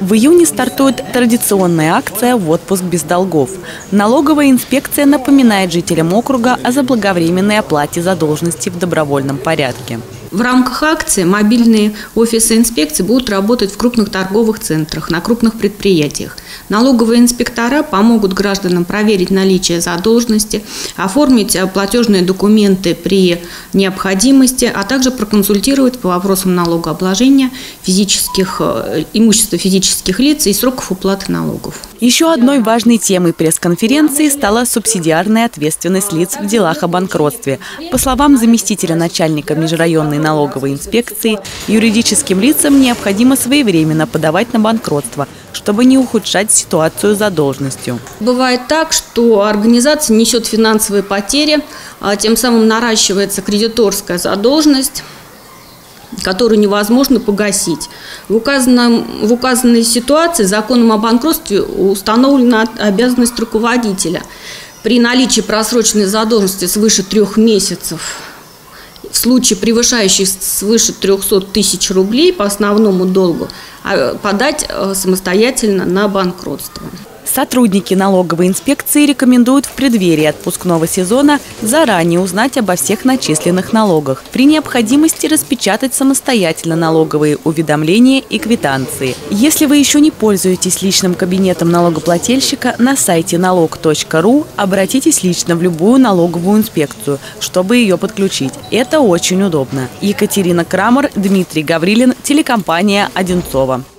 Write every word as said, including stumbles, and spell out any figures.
В июне стартует традиционная акция «В отпуск без долгов». Налоговая инспекция напоминает жителям округа о заблаговременной оплате задолженности в добровольном порядке. В рамках акции мобильные офисы инспекции будут работать в крупных торговых центрах, на крупных предприятиях. Налоговые инспектора помогут гражданам проверить наличие задолженности, оформить платежные документы при необходимости, а также проконсультировать по вопросам налогообложения физических, имущества физических лиц и сроков уплаты налогов. Еще одной важной темой пресс-конференции стала субсидиарная ответственность лиц в делах о банкротстве. По словам заместителя начальника межрайонной налоговой инспекции, юридическим лицам необходимо своевременно подавать на банкротство, чтобы не ухудшать ситуацию с задолженностью. Бывает так, что организация несет финансовые потери, а тем самым наращивается кредиторская задолженность, которую невозможно погасить. В, указанном, в указанной ситуации законом о банкротстве установлена обязанность руководителя при наличии просроченной задолженности свыше трех месяцев, в случае превышающей свыше трёхсот тысяч рублей по основному долгу, подать самостоятельно на банкротство. Сотрудники налоговой инспекции рекомендуют в преддверии отпускного сезона заранее узнать обо всех начисленных налогах. При необходимости распечатать самостоятельно налоговые уведомления и квитанции. Если вы еще не пользуетесь личным кабинетом налогоплательщика, на сайте налог точка ру обратитесь лично в любую налоговую инспекцию, чтобы ее подключить. Это очень удобно. Екатерина Крамер, Дмитрий Гаврилин, телекомпания «Одинцово».